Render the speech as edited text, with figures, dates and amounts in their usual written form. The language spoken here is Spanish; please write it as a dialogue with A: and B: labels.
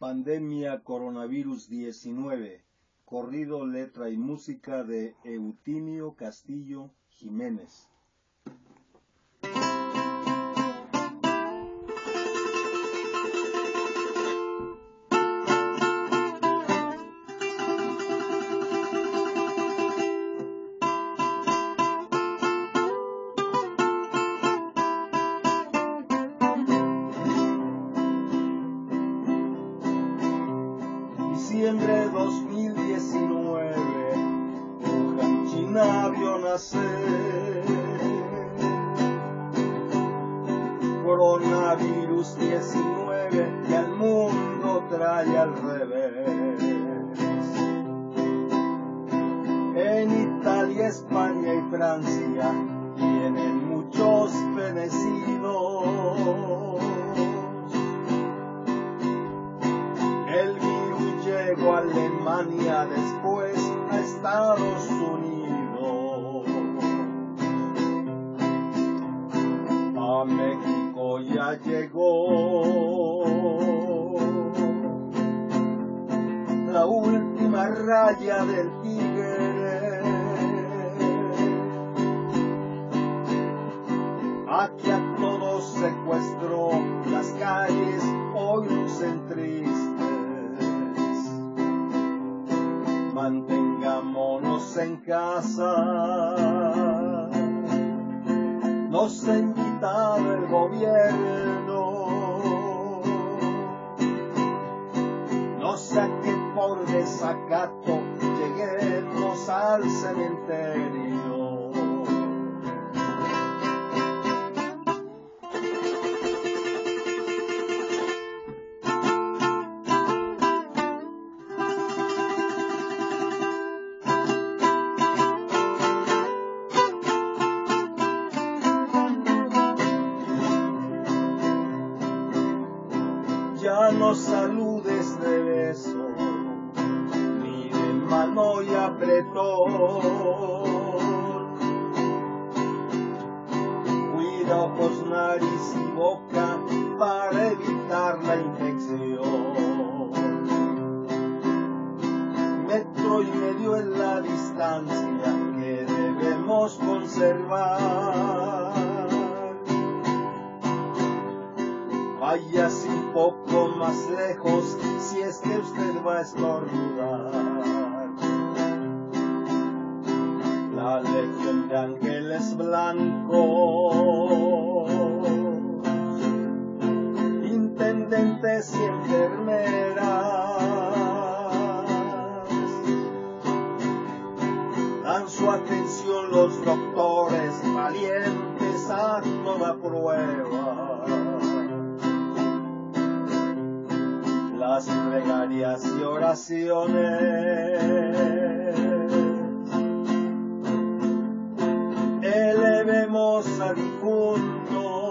A: Pandemia Coronavirus 19. Corrido, letra y música de Eutimio Castillo Jiménez. Diciembre 2019, Wuhan, China vio nacer Coronavirus 19 que al mundo trae al revés. En Italia, España y Francia tienen muchos fenecidos. El virus llegó a Alemania, después a Estados Unidos. A México ya llegó la última raya del tigre. Aquí a todos secuestró, las calles hoy lucen tristes. Mantengámonos en casa, nos ha invitado el gobierno. No sea que por desacato lleguemos al cementerio. Ya no saludes de beso, ni de mano y apretón. Cuida ojos, nariz y boca para evitar la infección. Metro y medio es la distancia que debemos conservar. Váyase un poco más lejos si es que usted va a estornudar. La legión de ángeles blancos, intendentes y enfermeras, dan su atención los doctores valientes a toda prueba. Las plegarias y oraciones elevemos a difuntos